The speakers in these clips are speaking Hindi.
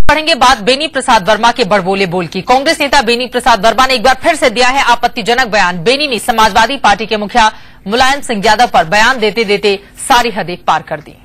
पढ़ेंगे बात बेनी प्रसाद वर्मा के बड़बोले बोल की। कांग्रेस नेता बेनी प्रसाद वर्मा ने एक बार फिर से दिया है आपत्तिजनक बयान। बेनी ने समाजवादी पार्टी के मुखिया मुलायम सिंह यादव पर बयान देते देते सारी हदें पार कर दी।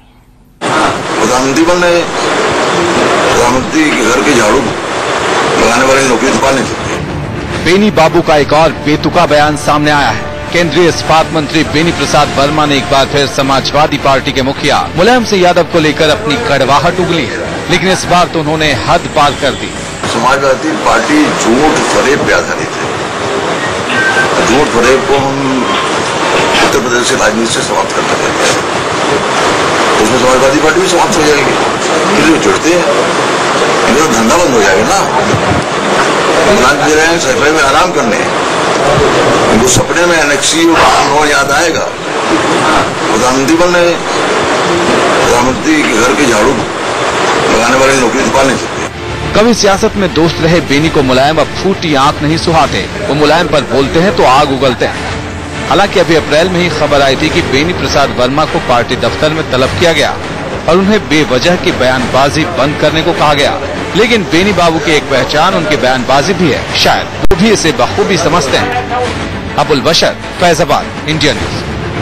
प्रधानमंत्री के घर के झाड़ू लगाने वाले नौकरी तो पा नहीं सकते। बेनी बाबू का एक और बेतुका बयान सामने आया है। केंद्रीय इस्पात मंत्री बेनी प्रसाद वर्मा ने एक बार फिर समाजवादी पार्टी के मुखिया मुलायम सिंह यादव को लेकर अपनी कड़वाहट उगली है, लेकिन इस बार तो उन्होंने हद पार कर दी। समाजवादी पार्टी झूठ फरेब पे आधारित है। झूठ फरेब को हम उत्तर प्रदेश से राजनीति से समाप्त करते रहते हैं, उसमें समाजवादी पार्टी भी समाप्त हो जाएगी। किसी जुड़ते हैं, इनका धंधा बंद हो जाएगा ना। दे रहे हैं सफाई में आराम करने, उनको सपने में एनेक्सी याद आएगा। प्रधानमंत्री बन रहे, प्रधानमंत्री के घर के झाड़ू लगाने वाले नौकरी तो पा नहीं सकते। कभी सियासत में दोस्त रहे बेनी को मुलायम अब फूटी आंख नहीं सुहाते। वो मुलायम पर बोलते हैं तो आग उगलते हैं। हालांकि अभी अप्रैल में ही खबर आई थी कि बेनी प्रसाद वर्मा को पार्टी दफ्तर में तलब किया गया और उन्हें बेवजह की बयानबाजी बंद करने को कहा गया। लेकिन बेनी बाबू की एक पहचान उनकी बयानबाजी भी है, शायद वो भी इसे बखूबी समझते हैं। Abul Bashar, Faizabad, India news.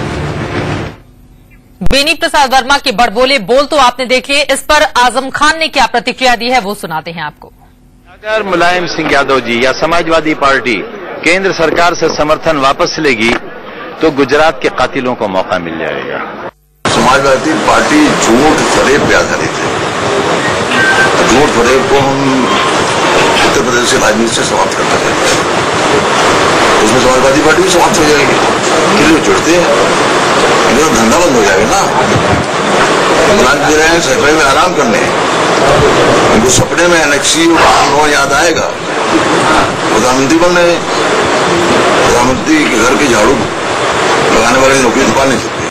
बेनी प्रसाद वर्मा के बड़बोले बोल तो आपने देख लिए, इस पर आजम खान ने क्या प्रतिक्रिया दी है वो सुनाते हैं आपको। अगर मुलायम सिंह यादव जी या समाजवादी पार्टी केंद्र सरकार से समर्थन वापस लेगी तो गुजरात के कातिलों को मौका मिल जाएगा। समाजवादी पार्टी झूठ फरेब पे आधारित है। झूठ फरेब को हम उत्तर प्रदेश से राजनीति से समाप्त करते रहते हैं, उसमें समाजवादी पार्टी भी समाप्त हो जाएगी। किसी जुड़ते हैं, इनका धंधा बंद हो जाएगा ना। दे रहे हैं सफाई में आराम करने, उनको सपने में एनेक्सी याद आएगा। प्रधानमंत्री बन रहे, प्रधानमंत्री के घर के झाड़ू लगाने वाले नौकरी तो पा नहीं सकते।